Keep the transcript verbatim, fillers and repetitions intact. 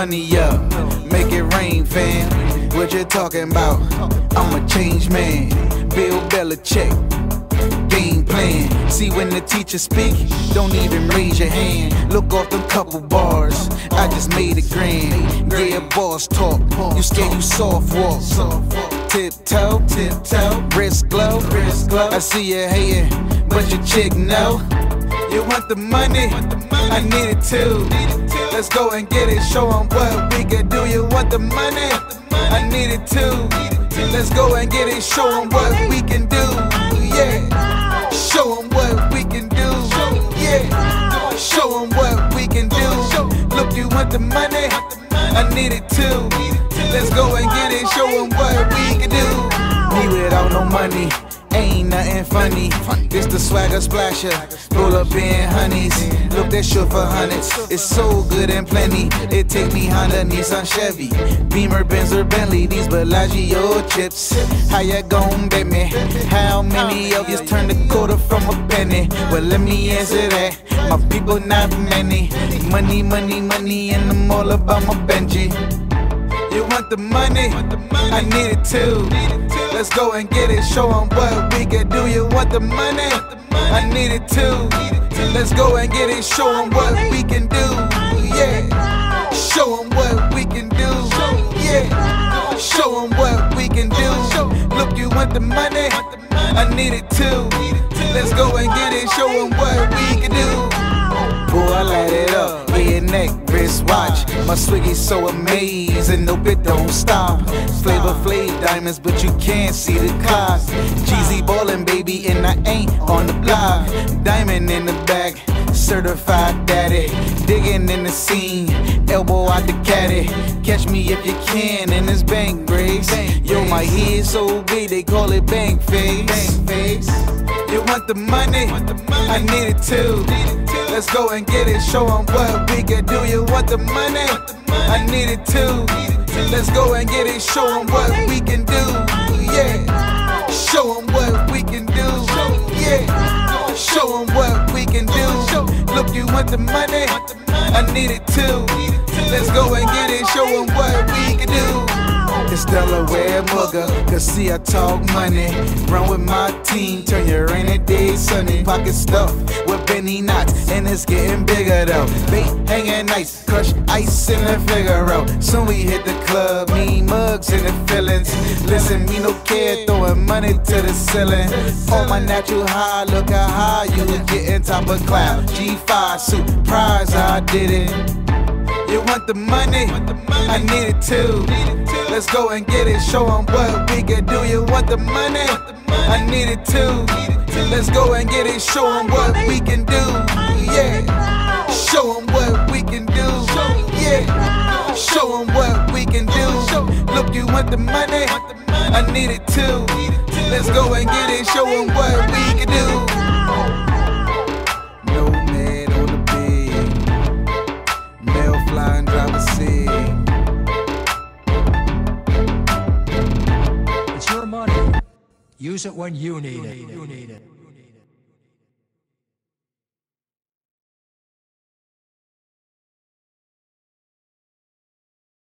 money up, make it rain, fam. What you talking about? I'm a changed man. Bill Belichick, game plan. See when the teacher speak, don't even raise your hand. Look off them couple bars, I just made it grand. Yeah, boss talk, you scared you soft walk. Tiptoe, tiptoe, wrist glow, wrist glow. I see you hating, but your chick know. You want the money, I need it too. Let's go and get it, show 'em what we can do. You want the money, I need it too. Let's go and get it, show 'em what we can do. Yeah, show 'em what we can do. Yeah, show 'em what we can do. Look, you want the money, I need it too. Let's go and get it, show 'em what we can do. Me without no money, ain't nothing funny. This the swagger splasher, roll up in honeys. Look, that shit for hundreds, it's so good and plenty. It take me Honda, Nissan, Chevy, Beamer, Benz or Bentley. These Bellagio chips, how ya gon' bet me? How many of yous turn the quarter from a penny? Well, let me answer that, my people not many. Money, money, money, and I'm all about my Benji. You want the money, I need it too. Let's go and get it, show 'em what we can do. You want the money, I need it too. Let's go and get it, show 'em what we can do. Yeah, show 'em what we can do. Yeah, show 'em what we can do. Look, you want the money, I need it too. Let's go and get it, show 'em what we can do. Boy, I light it up, ear, neck, wrist, watch. My swiggy's so amazing, nope, it don't stop. Flavor Flav diamonds, but you can't see the clock. Jeezy ballin', baby, and I ain't on the block. Diamond in the back, certified daddy. Digging in the scene, elbow out the caddy. Catch me if you can in this bank brace. Yo, my head so big, they call it bank face. You want the money, I need it too. Let's go and get it, show 'em what we can do. You want the money, I need it too. Let's go and get it, show 'em what we can do. Yeah, show 'em what we can do. Yeah, show 'em what we can do. Look, you want the money, I need it too. Let's go and get it, show 'em what we can do. It's Delaware mugger, cause see I talk money. Run with my team, turn your rainy day sunny. Pocket stuffed with Benny knots, and it's getting bigger though. Bait hanging nice, crush ice in the Figaro. Soon we hit the club, me mugs in the feelings. Listen, me no care, throwing money to the ceiling. On my natural high, look how high you getting, top of cloud. G five surprise, I did it. You want the money, I need it too. Let's go and get it, show 'em what we can do. You want the money, I need it too. Let's go and get it, show 'em what we can do. Yeah, show 'em what we can do. Yeah, show 'em what we can do. Look, you want the money, I need it too. Let's go and get it, show 'em what we can do. It's your money. Use it when you need it. You need it.